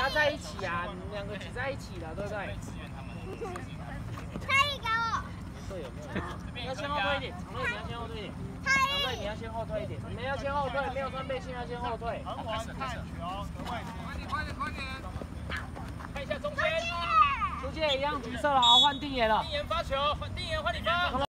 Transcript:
要在一起啊，你们两个挤在一起了，对不对？ 可以给我。 队友没有？你要先后退一点，长队你要先后退一点，长队你要先后退一点，你们要先后退，没有穿背心要先后退。 很晚看球，快点，快点，快点！看一下中间， 出界一样橘色了，好换定眼了。 定眼发球，定眼换你发。